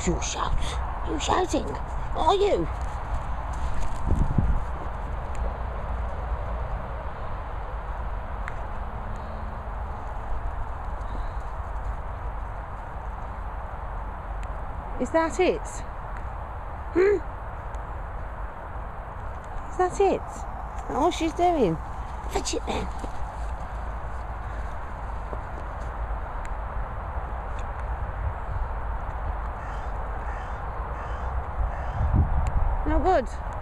You shout. You shouting? Are you? Is that it? Is that it? Is that all she's doing? Fetch it then. No good.